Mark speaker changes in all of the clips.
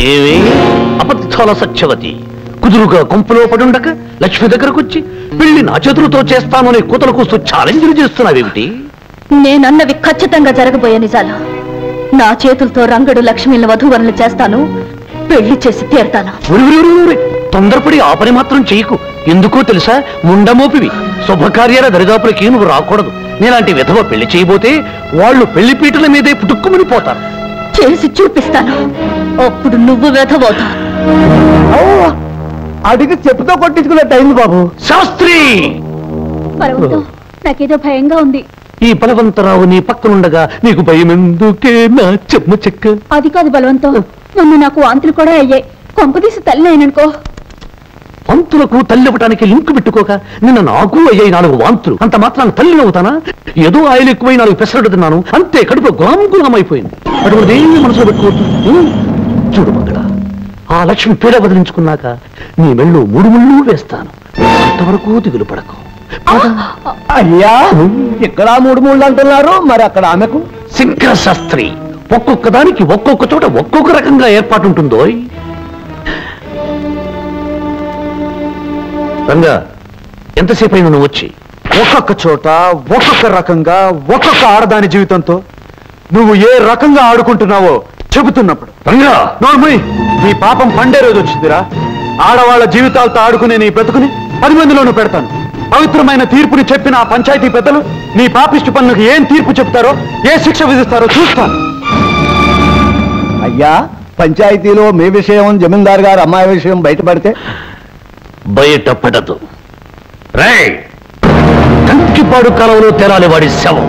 Speaker 1: ఏవి అబద్ధాల సత్యవతి కుదురుగా కొంపలో పడుండక లక్ష్మి దగ్గరకొచ్చి పెళ్లి నా చేతులతో చేస్తానని కూతలు కూస్తూ ఛాలెంజ్లు చేస్తున్నావేమిటి?
Speaker 2: నేనన్నవి ఖచ్చితంగా జరగబోయే నిజాలు. నా చేతులతో రంగడు లక్ష్మిని వధూవరులు చేస్తాను, పెళ్లి చేసి తీరుతాను.
Speaker 1: తొందరపడి ఆ పని మాత్రం చెయ్యకు. ఎందుకో తెలుసా? ముండమోపివి. శుభకార్యాల దరిదాపులకి నువ్వు రాకూడదు. నేలాంటి విధవ పెళ్లి చేయబోతే వాళ్ళు పెళ్లి పీటల మీదే పుట్టుక్కుమని పోతారు.
Speaker 2: చేసి చూపిస్తాను, అప్పుడు నువ్వు విధవవుతావు.
Speaker 3: అడిగి చెప్పుతో కొట్టించుకున్నట్టు అయింది బాబు.
Speaker 1: శాస్త్రి,
Speaker 2: నాకేదో భయంగా ఉంది.
Speaker 1: ఈ బలవంతరావు నీ పక్కనుండగా నీకు భయం ఎందుకే నా చెమ్మ చెక్క?
Speaker 2: అది కాదు బలవంతం, మొన్న నాకు వాంతులు కూడా అయ్యాయి. కొంపదీసి తల్లి అయిననుకో.
Speaker 1: వాంతులకు తల్లివ్వటానికి లింక్ పెట్టుకోక నిన్న నాకు అయ్యాయి 4 వాంతులు. అంత మాత్రాన్ని తల్లినవుతానా? ఏదో ఆయిల్ ఎక్కువై 4 పెసరట్టు తిన్నాను అంతే. కడుపులో గులాం అయిపోయింది. అటువంటి ఏమి మనసులో పెట్టుకోవద్దు. చూడు మంగళ, ఆ లక్ష్మి పీడ వదిలించుకున్నాక నీ మెళ్ళు 3 ముళ్ళు వేస్తాను. అంతవరకు దిగులు పడకు.
Speaker 3: అయ్యా, ఇక్కడ 3 ముళ్ళు అంటున్నారు, మరి అక్కడ ఆమెకు?
Speaker 1: శంకర శాస్త్రి, ఒక్కొక్క దానికి ఒక్కొక్క చోట ఒక్కొక్క రకంగా ఏర్పాటు ఉంటుందో. రంగా, ఎంతసేపు అయింది నువ్వు వచ్చి?
Speaker 3: ఒక్కొక్క చోట ఒక్కొక్క రకంగా ఒక్కొక్క ఆడదాని జీవితంతో నువ్వు ఏ రకంగా ఆడుకుంటున్నావో చెబుతున్నప్పుడు.
Speaker 1: రంగా,
Speaker 3: నోర్మయ్, నీ పాపం పండే రోజు వచ్చిందిరా. ఆడవాళ్ల జీవితాలతో ఆడుకునే నీ బ్రతుకుని 10 మందిలోనూ పెడతాను. పవిత్రమైన తీర్పుని చెప్పిన ఆ పంచాయతీ పెద్దలు నీ పాపిష్టి పనులకు ఏం తీర్పు చెప్తారో, ఏ శిక్ష విధిస్తారో చూస్తాను. అయ్యా, పంచాయతీలో మీ విషయం, జమీందారు గారు అమ్మాయి విషయం బయటపడితే?
Speaker 1: బయట పడదు. రేయ్, కంకిపాడు కాలంలో తెరాలి వాడి శవం.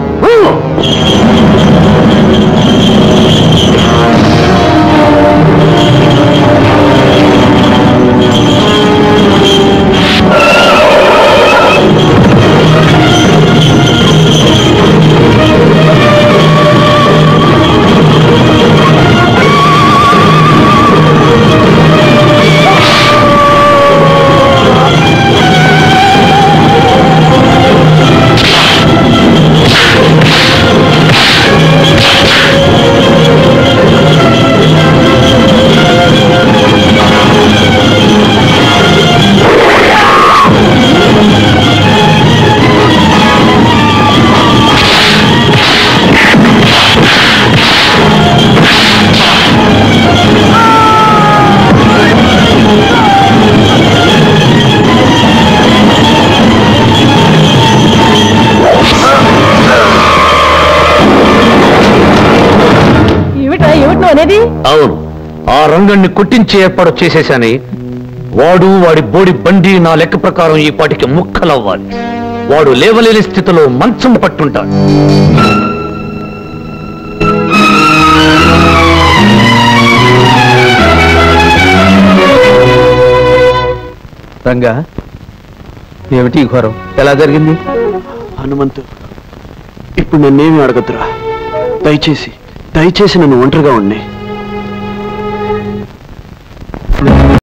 Speaker 1: అవును, ఆ రంగణ్ణి కొట్టించి ఏర్పాటు చేసేశాని. వాడు వాడి బోడి బండి నా లెక్క ప్రకారం ఈ పాటికి ముక్కలవ్వాలి. వాడు లేవలేని స్థితిలో మంచం పట్టుంటాడు.
Speaker 3: రంగా, ఏమిటి ఘోరం? ఎలా జరిగింది? హనుమంతు, ఇప్పుడు నన్నేమి అడగద్దురా. దయచేసి నన్ను ఒంటరిగా ఉండి